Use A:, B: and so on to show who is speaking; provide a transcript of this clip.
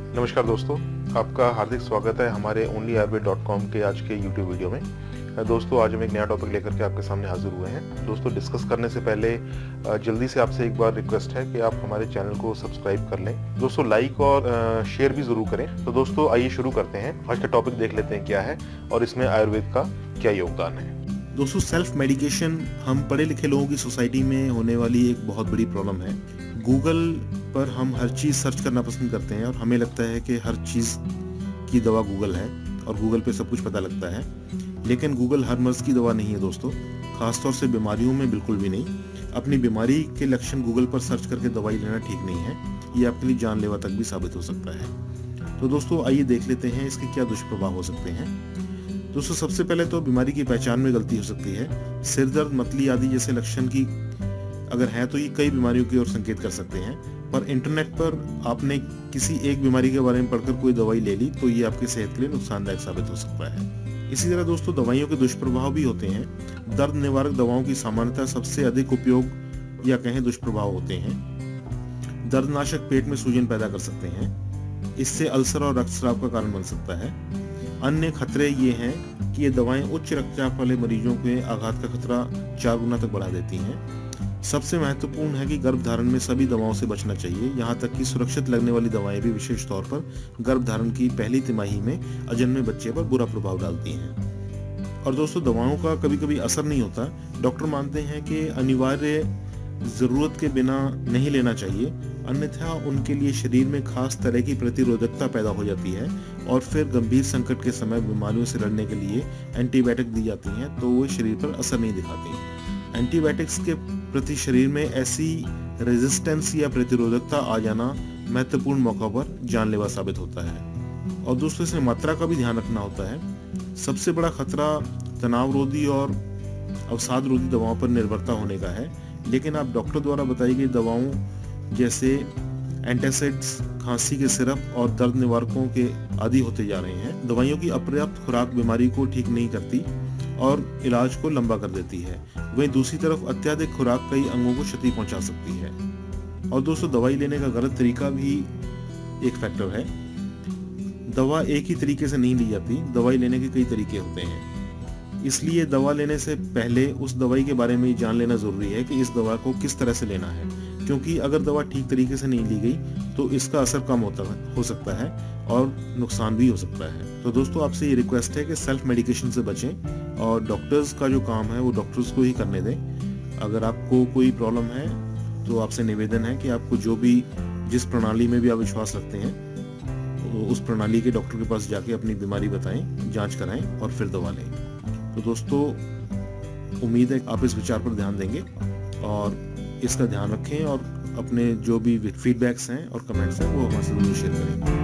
A: नमस्कार दोस्तों, आपका हार्दिक स्वागत है हमारे onlyayurved.com के आज के YouTube वीडियो में। दोस्तों, आज हम एक नया टॉपिक लेकर के आपके सामने हाजिर हुए हैं। दोस्तों, डिस्कस करने से पहले जल्दी से आपसे एक बार रिक्वेस्ट है कि आप हमारे चैनल को सब्सक्राइब कर लें। दोस्तों, लाइक और शेयर भी ज़रूर करें। तो दोस्तों, आइए शुरू करते हैं। आज का टॉपिक देख लेते हैं क्या है और इसमें आयुर्वेद का क्या योगदान है।
B: दोस्तों, सेल्फ मेडिकेशन हम पढ़े लिखे लोगों की सोसाइटी में होने वाली एक बहुत बड़ी प्रॉब्लम है। गूगल पर हम हर चीज़ सर्च करना पसंद करते हैं और हमें लगता है कि हर चीज़ की दवा गूगल है और गूगल पे सब कुछ पता लगता है, लेकिन गूगल हर मर्ज़ की दवा नहीं है दोस्तों, खासतौर से बीमारियों में बिल्कुल भी नहीं। अपनी बीमारी के लक्षण गूगल पर सर्च करके दवाई लेना ठीक नहीं है, ये आपके लिए जानलेवा तक भी साबित हो सकता है। तो दोस्तों, आइए देख लेते हैं इसके क्या दुष्प्रभाव हो सकते हैं। दोस्तों, सबसे पहले तो बीमारी की पहचान में गलती हो सकती है। सिर दर्द, मतली आदि जैसे लक्षण की अगर है तो ये कई बीमारियों की ओर संकेत कर सकते हैं, पर इंटरनेट पर आपने किसी एक बीमारी के बारे में पढ़कर कोई दवाई ले ली तो ये आपकी सेहत के लिए नुकसानदायक साबित हो सकता है। इसी तरह दोस्तों, दवाइयों के दुष्प्रभाव भी होते हैं। दर्द निवारक दवाओं की सामान्यतः सबसे अधिक उपयोग या कहें दुष्प्रभाव होते हैं। दर्दनाशक पेट में सूजन पैदा कर सकते हैं, इससे अल्सर और रक्तस्राव का कारण बन सकता है। अन्य खतरे ये हैं कि ये दवाएं उच्च रक्तचाप वाले मरीजों के आघात का खतरा 4 गुना तक बढ़ा देती हैं। सबसे महत्वपूर्ण है कि गर्भधारण में सभी दवाओं से बचना चाहिए, यहाँ तक कि सुरक्षित लगने वाली दवाएं भी विशेष तौर पर गर्भधारण की पहली तिमाही में अजन्मे बच्चे पर बुरा प्रभाव डालती हैं। और दोस्तों, दवाओं का कभी कभी असर नहीं होता। डॉक्टर मानते हैं कि अनिवार्य जरूरत के बिना नहीं लेना चाहिए, अन्यथा उनके लिए शरीर में खास तरह की प्रतिरोधकता पैदा हो जाती है और फिर गंभीर संकट के समय बीमारियों से लड़ने के लिए एंटीबायोटिक दी जाती हैं तो वो शरीर पर असर नहीं दिखाती। एंटीबायोटिक्स के प्रति शरीर में ऐसी रेजिस्टेंस या प्रतिरोधकता आ जाना महत्वपूर्ण मौका पर जानलेवा साबित होता है। और दूसरे से मात्रा का भी ध्यान रखना होता है। सबसे बड़ा खतरा तनावरोधी और अवसाद रोधी दवाओं पर निर्भरता होने का है, लेकिन आप डॉक्टर द्वारा बताई गई दवाओं जैसे एंटासिड्स, खांसी के सिरप और दर्द निवारकों के आदी होते जा रहे हैं। दवाइयों की अपर्याप्त खुराक बीमारी को ठीक नहीं करती और इलाज को लंबा कर देती है। वहीं दूसरी तरफ अत्यधिक खुराक कई अंगों को क्षति पहुंचा सकती है। और दोस्तों, दवाई लेने का गलत तरीका भी एक फैक्टर है। दवा एक ही तरीके से नहीं ली जाती, दवाई लेने के कई तरीके होते हैं। इसलिए दवा लेने से पहले उस दवाई के बारे में जान लेना जरूरी है कि इस दवा को किस तरह से लेना है, क्योंकि अगर दवा ठीक तरीके से नहीं ली गई तो इसका असर कम हो सकता है और नुकसान भी हो सकता है। तो दोस्तों, आपसे ये रिक्वेस्ट है कि सेल्फ मेडिकेशन से बचें और डॉक्टर्स का जो काम है वो डॉक्टर्स को ही करने दें। अगर आपको कोई प्रॉब्लम है तो आपसे निवेदन है कि आपको जिस प्रणाली में भी आप विश्वास रखते हैं तो उस प्रणाली के डॉक्टर के पास जाके अपनी बीमारी बताएं, जांच कराएं और फिर दवा लें। तो दोस्तों, उम्मीद है आप इस विचार पर ध्यान देंगे और इसका ध्यान रखें और अपने जो भी फीडबैक्स हैं और कमेंट्स हैं वो हमारे से जरूर शेयर करें।